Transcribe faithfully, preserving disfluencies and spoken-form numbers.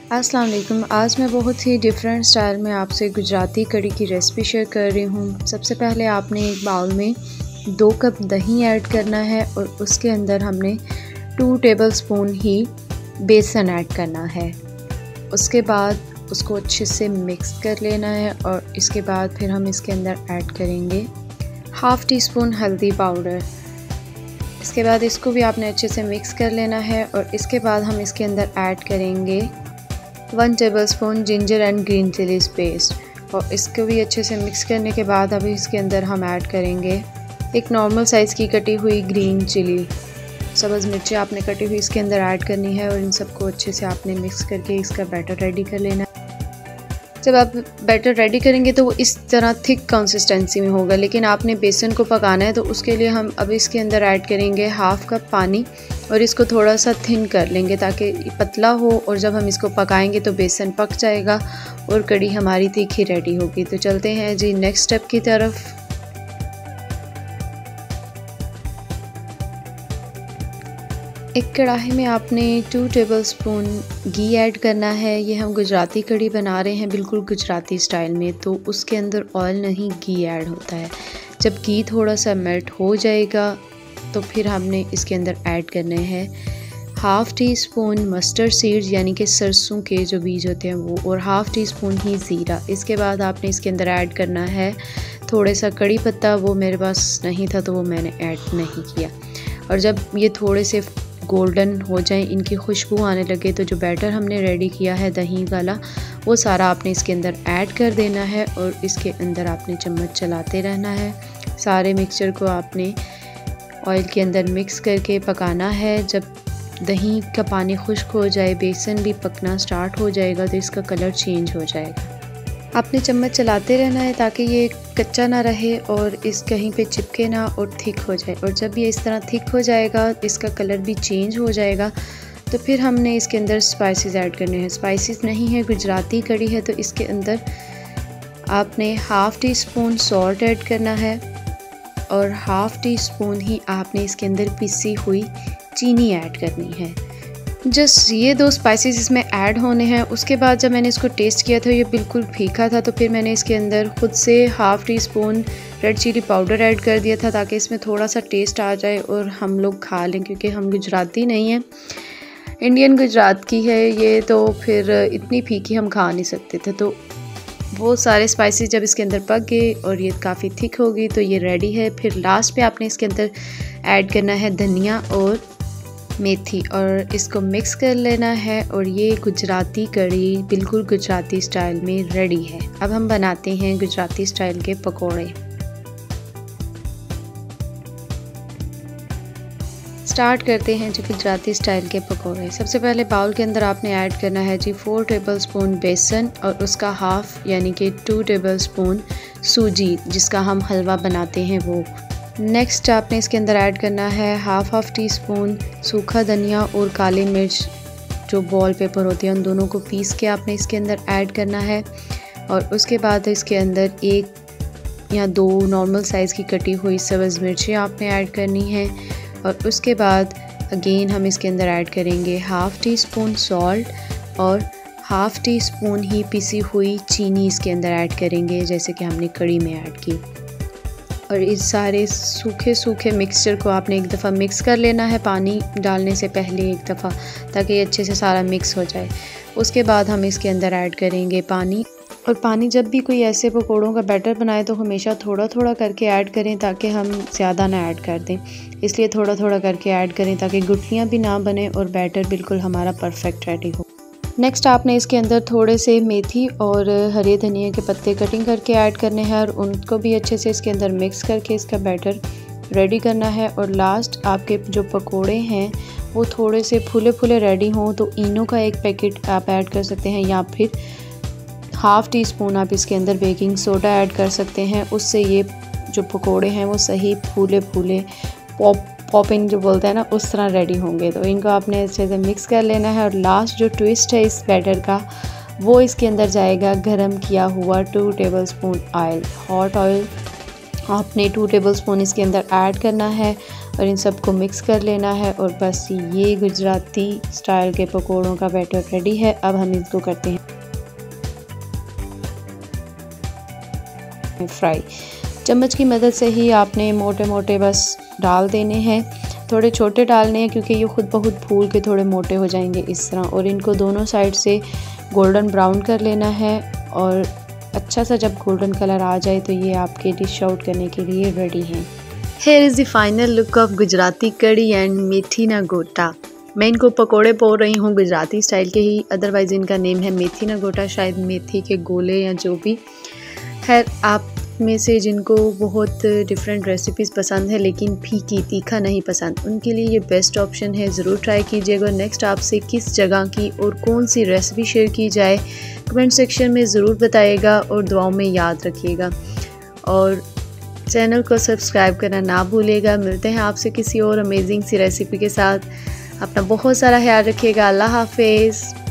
अस्सलाम वालेकुम। आज मैं बहुत ही डिफरेंट स्टाइल में आपसे गुजराती कड़ी की रेसिपी शेयर कर रही हूँ। सबसे पहले आपने एक बाउल में दो कप दही ऐड करना है और उसके अंदर हमने टू टेबलस्पून ही बेसन ऐड करना है। उसके बाद उसको अच्छे से मिक्स कर लेना है और इसके बाद फिर हम इसके अंदर ऐड करेंगे हाफ़ टी स्पून हल्दी पाउडर। इसके बाद इसको भी आपने अच्छे से मिक्स कर लेना है और इसके बाद हम इसके अंदर ऐड करेंगे one tablespoon ginger and green chillies paste और इसको भी अच्छे से मिक्स करने के बाद अभी इसके अंदर हम ऐड करेंगे एक नॉर्मल साइज़ की कटी हुई ग्रीन चिली, सब्ज़ मिर्ची आपने कटी हुई इसके अंदर ऐड करनी है और इन सबको अच्छे से आपने मिक्स करके इसका बैटर रेडी कर लेना है। जब आप बैटर रेडी करेंगे तो वो इस तरह थिक कंसिस्टेंसी में होगा, लेकिन आपने बेसन को पकाना है तो उसके लिए हम अब इसके अंदर ऐड करेंगे हाफ़ कप पानी और इसको थोड़ा सा थिन कर लेंगे ताकि पतला हो और जब हम इसको पकाएंगे तो बेसन पक जाएगा और कड़ी हमारी तीखी रेडी होगी। तो चलते हैं जी नेक्स्ट स्टेप की तरफ। एक कढ़ाई में आपने टू टेबलस्पून घी ऐड करना है। ये हम गुजराती कड़ी बना रहे हैं बिल्कुल गुजराती स्टाइल में, तो उसके अंदर ऑयल नहीं घी ऐड होता है। जब घी थोड़ा सा मेल्ट हो जाएगा तो फिर हमने इसके अंदर ऐड करने हैं half teaspoon mustard seeds यानी कि सरसों के जो बीज होते हैं वो, और हाफ़ टी स्पून ही ज़ीरा। इसके बाद आपने इसके अंदर ऐड करना है थोड़ा सा कड़ी पत्ता, वो मेरे पास नहीं था तो वो मैंने ऐड नहीं किया। और जब ये थोड़े से गोल्डन हो जाए, इनकी खुशबू आने लगे, तो जो बैटर हमने रेडी किया है दही वाला वो सारा आपने इसके अंदर ऐड कर देना है और इसके अंदर आपने चम्मच चलाते रहना है। सारे मिक्सचर को आपने ऑयल के अंदर मिक्स करके पकाना है। जब दही का पानी खुश्क हो जाए, बेसन भी पकना स्टार्ट हो जाएगा तो इसका कलर चेंज हो जाएगा। आपने चम्मच चलाते रहना है ताकि ये कच्चा ना रहे और इस कहीं पे चिपके ना और थिक हो जाए। और जब ये इस तरह थिक हो जाएगा, इसका कलर भी चेंज हो जाएगा, तो फिर हमने इसके अंदर स्पाइसेस ऐड करने हैं। स्पाइसेस नहीं है, गुजराती कड़ी है, तो इसके अंदर आपने half teaspoon salt add करना है और हाफ़ टी स्पून ही आपने इसके अंदर पिसी हुई चीनी ऐड करनी है। जस्ट ये दो स्पाइसेस इसमें ऐड होने हैं। उसके बाद जब मैंने इसको टेस्ट किया था ये बिल्कुल फीका था, तो फिर मैंने इसके अंदर ख़ुद से half teaspoon red chilli powder add कर दिया था ताकि इसमें थोड़ा सा टेस्ट आ जाए और हम लोग खा लें, क्योंकि हम गुजराती नहीं हैं, इंडियन गुजरात की है ये, तो फिर इतनी फीकी हम खा नहीं सकते थे। तो वो सारे स्पाइसेस जब इसके अंदर पक गए और ये काफ़ी थिक होगी तो ये रेडी है। फिर लास्ट पे आपने इसके अंदर ऐड करना है धनिया और मेथी और इसको मिक्स कर लेना है और ये गुजराती कड़ी बिल्कुल गुजराती स्टाइल में रेडी है। अब हम बनाते हैं गुजराती स्टाइल के पकोड़े। स्टार्ट करते हैं जी गुजराती स्टाइल के पकोड़े। सबसे पहले बाउल के अंदर आपने ऐड करना है जी फोर टेबलस्पून बेसन और उसका हाफ़ यानी कि टू टेबलस्पून सूजी जिसका हम हलवा बनाते हैं वो। नेक्स्ट आपने इसके अंदर ऐड करना है हाफ़ हाफ़ टी स्पून सूखा धनिया और काली मिर्च जो वॉल पेपर होती है, उन दोनों को पीस के आपने इसके अंदर ऐड करना है। और उसके बाद इसके अंदर एक या दो नॉर्मल साइज़ की कटी हुई सब्ज़ मिर्ची आपने ऐड करनी है और उसके बाद अगेन हम इसके अंदर ऐड करेंगे हाफ़ टी स्पून सॉल्ट और हाफ़ टी स्पून ही पिसी हुई चीनी इसके अंदर ऐड करेंगे जैसे कि हमने कड़ी में ऐड की। और इस सारे सूखे सूखे मिक्सचर को आपने एक दफ़ा मिक्स कर लेना है पानी डालने से पहले एक दफ़ा, ताकि अच्छे से सारा मिक्स हो जाए। उसके बाद हम इसके अंदर ऐड करेंगे पानी, और पानी जब भी कोई ऐसे पकौड़ों का बैटर बनाए तो हमेशा थोड़ा थोड़ा करके ऐड करें ताकि हम ज़्यादा ना ऐड कर दें, इसलिए थोड़ा थोड़ा करके ऐड करें ताकि गुठलियाँ भी ना बने और बैटर बिल्कुल हमारा परफेक्ट रेडी हो। नेक्स्ट आपने इसके अंदर थोड़े से मेथी और हरे धनिया के पत्ते कटिंग करके ऐड करने हैं और उनको भी अच्छे से इसके अंदर मिक्स करके इसका बैटर रेडी करना है। और लास्ट आपके जो पकोड़े हैं वो थोड़े से फूले फूले रेडी हों तो इनो का एक पैकेट आप ऐड कर सकते हैं या फिर हाफ़ टी स्पून आप इसके अंदर बेकिंग सोडा ऐड कर सकते हैं। उससे ये जो पकोड़े हैं वो सही फूले फूले पॉप पॉपिंग जो बोलते हैं ना उस तरह रेडी होंगे। तो इनको आपने अच्छे से मिक्स कर लेना है। और लास्ट जो ट्विस्ट है इस बैटर का वो इसके अंदर जाएगा गरम किया हुआ two tablespoon oil, hot oil आपने टू टेबलस्पून इसके अंदर ऐड करना है और इन सबको मिक्स कर लेना है और बस ये गुजराती स्टाइल के पकोड़ों का बैटर रेडी है। अब हम इसको करते हैं फ्राई। चम्मच की मदद से ही आपने मोटे मोटे बस डाल देने हैं, थोड़े छोटे डालने हैं क्योंकि ये खुद बहुत फूल के थोड़े मोटे हो जाएंगे इस तरह। और इनको दोनों साइड से गोल्डन ब्राउन कर लेना है और अच्छा सा जब गोल्डन कलर आ जाए तो ये आपके डिश आउट करने के लिए रेडी हैं। Here is the final look of Gujarati kadhi and मेथी ना गोटा। मैं इनको पकोड़े बोल रही हूँ गुजराती स्टाइल के ही, अदरवाइज़ इनका नेम है मेथी ना गोटा, शायद मेथी के गोले या जो भी। खैर, आप में से जिनको बहुत डिफरेंट रेसिपीज़ पसंद है लेकिन फीकी तीखा नहीं पसंद, उनके लिए ये बेस्ट ऑप्शन है, ज़रूर ट्राई कीजिएगा। नेक्स्ट आपसे किस जगह की और कौन सी रेसिपी शेयर की जाए कमेंट सेक्शन में ज़रूर बताइएगा और दुआओं में याद रखिएगा और चैनल को सब्सक्राइब करना ना भूलिएगा। मिलते हैं आपसे किसी और अमेजिंग सी रेसिपी के साथ। अपना बहुत सारा ख्याल रखिएगा। अल्लाह हाफिज़।